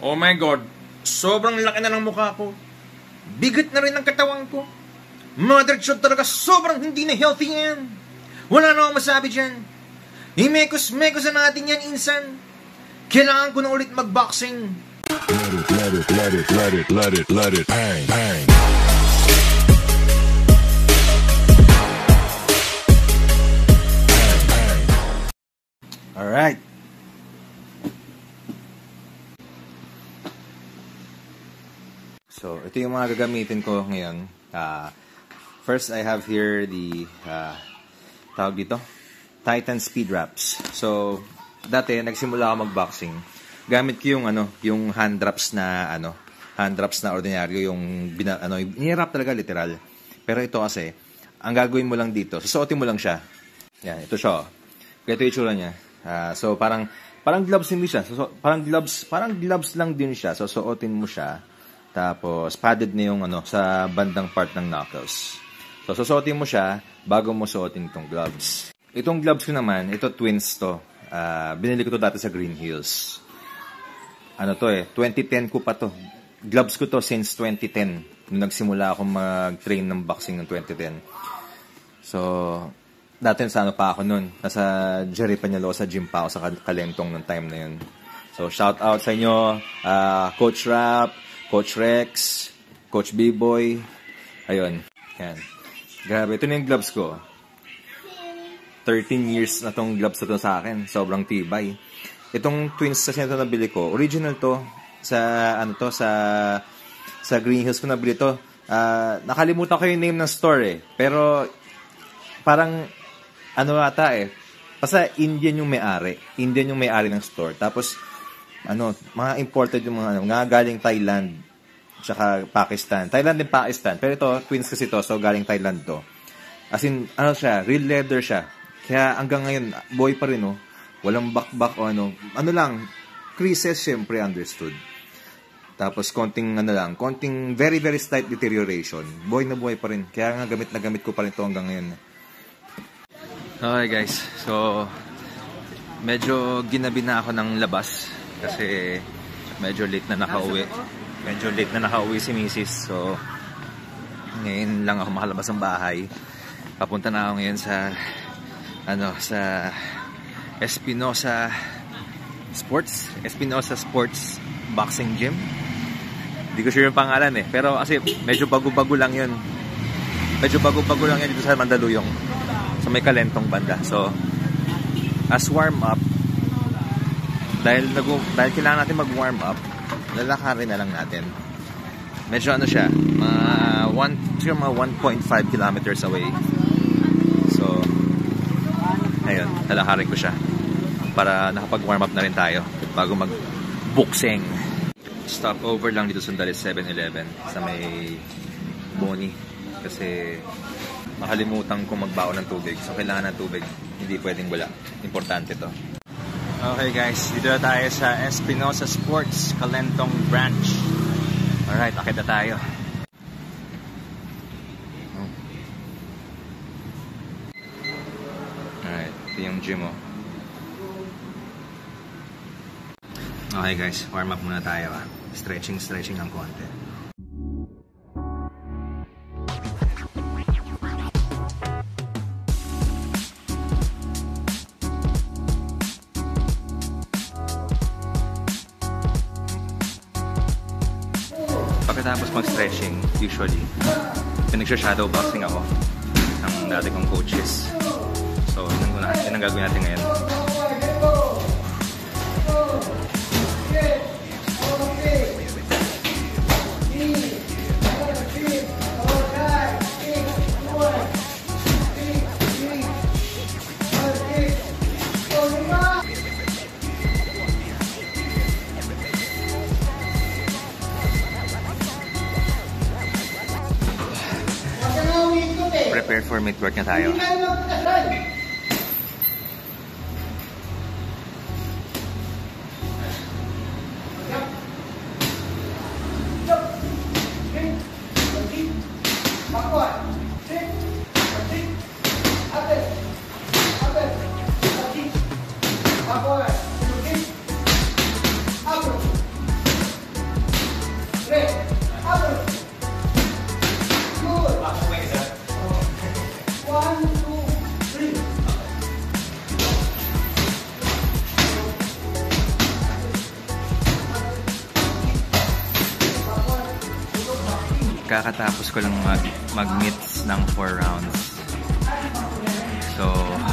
Oh my God, sobrang laki na ng mukha ko. Bigat na rin ang katawan ko. Mother chod talaga, sobrang hindi na healthy yan. Wala na akong masabi dyan. Himekos-mekos na natin yan, insan. Kailangan ko na ulit magboxing. Let it, bang, bang. Alright. So, ito yung mga gagamitin ko ngayon. First, I have here the, tawag dito, Titan Speed Wraps. So, dati, nagsimula ako mag-boxing. Gamit ko yung, yung hand wraps na, ordinaryo, yung, ni-wrap talaga, literal. Pero ito kasi, ang gagawin mo lang dito, susuotin mo lang siya. Yan, ito siya. Ito yung itsura niya. So, parang gloves hindi siya. So, parang gloves lang din siya. So, suotin mo siya. Tapos, padded na yung sa bandang part ng knuckles. So, susuotin mo siya bago mo suotin itong gloves. Itong gloves ko naman, ito twins to. Binili ko to dati sa Green Hills. 2010 ko pa to. Gloves ko to since 2010. Nung nagsimula ako mag-train ng boxing ng 2010. So, dati pa ako nun. Nasa Jerry Peñalosa gym pa ako sa Kalentong ng time na yun. So, shout out sa inyo, Coach Rap, Coach Rex, Coach B-Boy. Ayun. Yan. Grabe. Ito na yung gloves ko. 13 years na tong gloves na to sa akin. Sobrang tibay. Itong twins kasi ito nabili ko. Original to. Sa, sa Green Hills ko nabili to. Nakalimutan ko yung name ng store eh. Pero, parang, basta Indian yung may-ari. Indian yung may-ari ng store. Tapos, mga imported yung mga galing Thailand tsaka Pakistan. Thailand din Pakistan. Pero ito, twins kasi to, so galing Thailand to. As in, siya, real leather siya. Kaya hanggang ngayon, boy pa rin, walang bakbak o lang, creases, syempre, understood. Tapos, konting very, very slight deterioration. Boy na boy pa rin. Kaya nga, gamit na gamit ko pa rin to hanggang ngayon. Okay, guys. So, medyo ginabi na ako ng labas. Kasi medyo late na nakauwi. Si Mrs. So, ngayon lang ako makalabas ng bahay. Papunta na ako ngayon sa sa Espinosa Sports Boxing Gym. Hindi ko sure yung pangalan eh. Pero kasi medyo bago-bago lang yun. Dito sa Mandaluyong. Sa may Kalentong banda. So, as warm up, dahil kailangan natin mag-warm up, lalakarin na lang natin. Medyo siya, mga 1.5 kilometers away. So, ayun, lalakarin ko siya para nakapag-warm up na rin tayo bago mag-boxing. Stop over lang dito sa 7-Eleven sa may Boni kasi makalimutan ko magbaon ng tubig. So, kailangan ng tubig. Hindi pwedeng wala. Importante to. Okay guys, dito na tayo sa Espinosa Sports, Kalentong Branch. Alright, akit na tayo. Alright, ito yung gym oh. Okay guys, warm up muna tayo ah. Stretching ang konti. Pagkatapos mag-stretching, usually, pinagsha-shadow boxing ako ng dati kong coaches. So, yun ang gagawin natin ngayon. Prepare for midwork na tayo. kakatapos ko lang mag-mitts ng 4 rounds. So,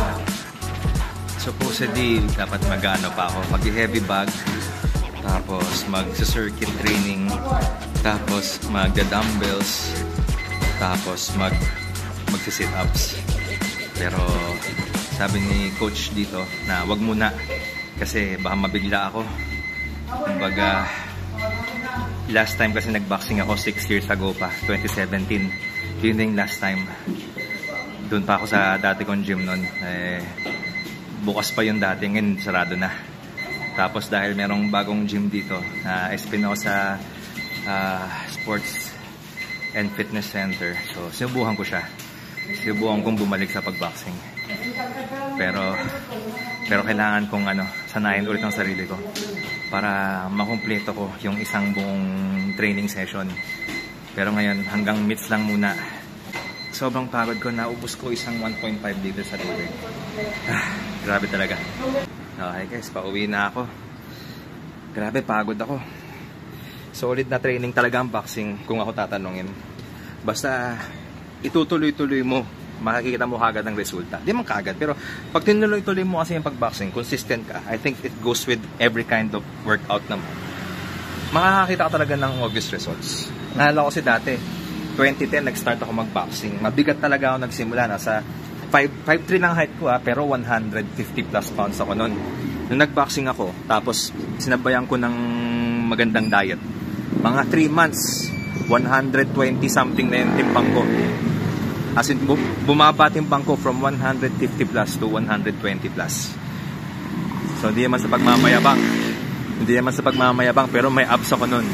supposedly, dapat mag-ano pa ako, mag-heavy bag, tapos mag-circuit training, tapos mag-dumbbells, tapos mag-sit-ups. Pero, sabi ni coach dito na wag muna kasi baka mabigla ako. Kumbaga, last time kasi nagboxing ako 6 years ago pa, 2017. Yun na yung last time. Doon pa ako sa dati kong gym noon. Bukas pa yung dati, ngayon sarado na. Tapos dahil merong bagong gym dito na Espinosa Sports and Fitness Center. So, sinubukan ko siya. Sinubukan kong bumalik sa pagboxing. Pero kailangan kong sanayin ulit ang sarili ko para makumpleto ko yung isang buong training session. Pero ngayon, hanggang mitts lang muna. Sobrang pagod ko, naubos ko isang 1.5 liters sa liver. Grabe talaga. Okay guys, pauwi na ako. Grabe, pagod ako. Solid na training talaga ang boxing kung ako tatanungin. Basta itutuloy-tuloy mo, makikita mo kagad ang resulta. Di man kagad, pero pag tinuloy-tuloy mo kasi yung pagboxing, consistent ka, I think it goes with every kind of workout naman. Makakakita ka talaga ng obvious results. Naalala ko kasi dati, 2010 nag-start ako magboxing. Mabigat talaga ako nagsimula. Nasa 5'3 lang height ko pero 150 plus pounds ako noon. Nung nagboxing ako, tapos sinabayan ko ng magandang diet. Mga 3 months, 120 something na yung timbang ko. As in, bumaba timbang ko from 150 plus to 120 plus. So, hindi naman sa pagmamayabang. Hindi naman sa pagmamayabang, pero may abs ako nun.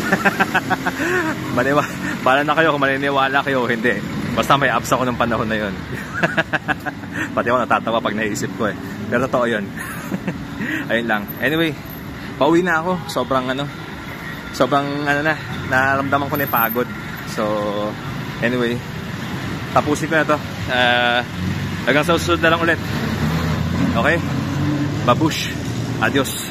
Bala na kayo kung maniniwala kayo o hindi. Basta may abs ako nung panahon na yun. Pati ako natatawa pag naisip ko Pero totoo yun. Ayun lang. Anyway, pauwi na ako. Sobrang naramdaman ko na yung pagod. So, anyway, tapusin ko na to. Hanggang sa susunod na lang ulit. Okay? Babush. Adios.